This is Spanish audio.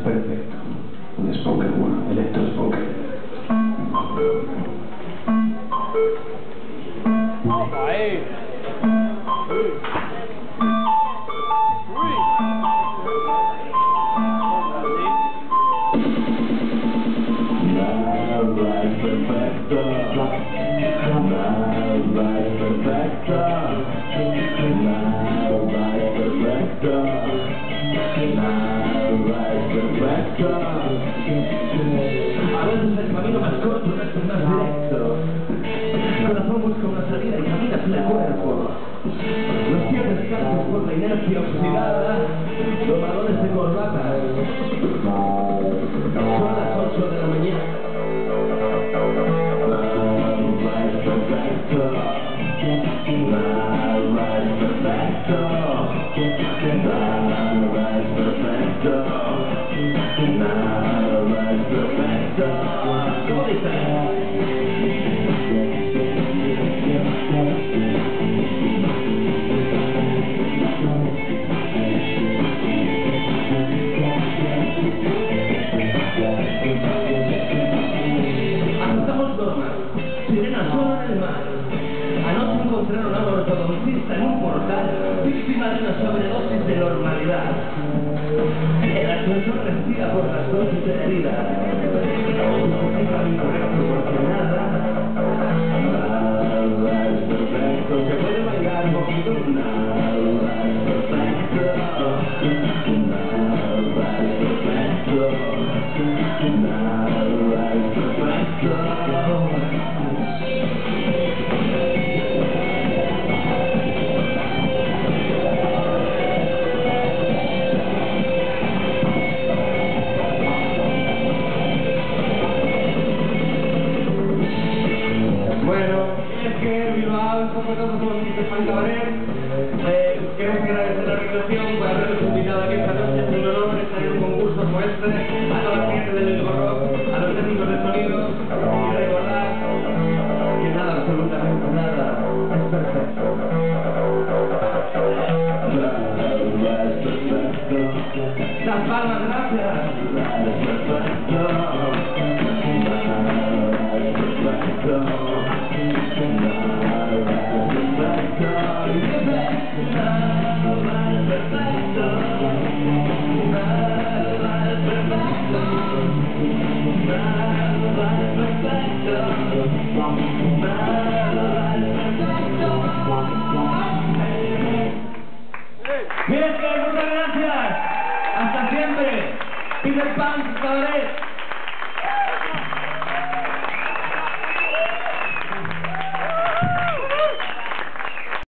Perfecto. Un spoken word, electro spoken. Ahí. A veces el camino más corto no es el más directo. El corazón busca una salida y camina hacia el cuerpo. Los pies descalzos por la inercia oxidada, domadores de corbata. Son las 8 de la mañana. ¿Cómo dice? Aceptamos normas. Sirena solo en el mar. Anoche encontraron a un ortodoncista en un portal, víctima de una sobredosis de normalidad. El ascensor respira por las dosis de la herida. Incorrecto porque nada. Se puede bailar un poquito. Nada es perfecto. Nada es perfecto. Nada es perfecto. Bueno, es que Bilbao está tratando con Peterpunkcabaret. Queremos agradecer la organización por habernos invitado aquí esta noche. Es un honor estar en un concurso como este. A toda la gente del Bilborock, a los técnicos de sonido. Y recordar que nada, absolutamente nada, es perfecto. Las palmas, gracias. Miren que muchas gracias. Hasta siempre. Peterpunkcabaret.